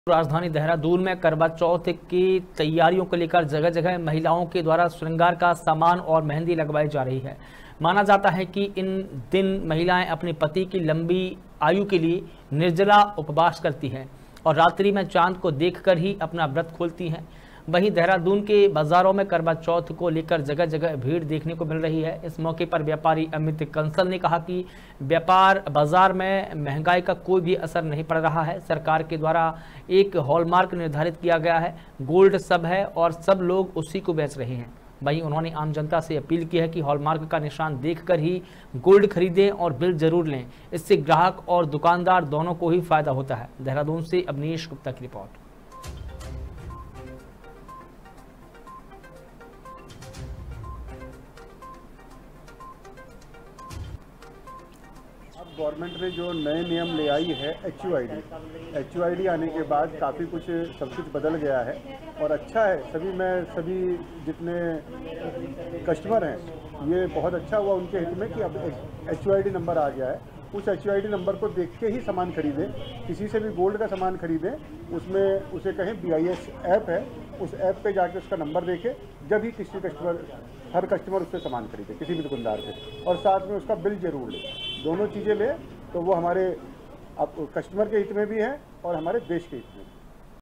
राजधानी देहरादून में करवा चौथ की तैयारियों को लेकर जगह जगह महिलाओं के द्वारा श्रृंगार का सामान और मेहंदी लगवाई जा रही है। माना जाता है कि इन दिन महिलाएं अपने पति की लंबी आयु के लिए निर्जला उपवास करती हैं और रात्रि में चांद को देखकर ही अपना व्रत खोलती हैं। वहीं देहरादून के बाजारों में करवा चौथ को लेकर जगह जगह भीड़ देखने को मिल रही है। इस मौके पर व्यापारी अमित कंसल ने कहा कि व्यापार बाजार में महंगाई का कोई भी असर नहीं पड़ रहा है। सरकार के द्वारा एक हॉलमार्क निर्धारित किया गया है, गोल्ड सब है और सब लोग उसी को बेच रहे हैं। वहीं उन्होंने आम जनता से अपील की है कि हॉलमार्क का निशान देखकर ही गोल्ड खरीदें और बिल जरूर लें। इससे ग्राहक और दुकानदार दोनों को ही फायदा होता है। देहरादून से अवनीश गुप्ता की रिपोर्ट। अब गवर्नमेंट ने जो नए नियम ले आई है HUID आने के बाद काफ़ी कुछ सब कुछ बदल गया है और अच्छा है। सभी जितने कस्टमर हैं ये बहुत अच्छा हुआ उनके हित में कि अब HUID नंबर आ गया है। उस HUID नंबर को देख के ही सामान खरीदें। किसी से भी गोल्ड का सामान खरीदें, उसमें उसे कहें BIS ऐप है, उस ऐप पे जाके उसका नंबर देखें, जब ही हर कस्टमर उससे सामान खरीदे किसी भी दुकानदार से, और साथ में उसका बिल जरूर ले। दोनों चीज़ें ले तो वो हमारे कस्टमर के हित में भी है और हमारे देश के हित में भी।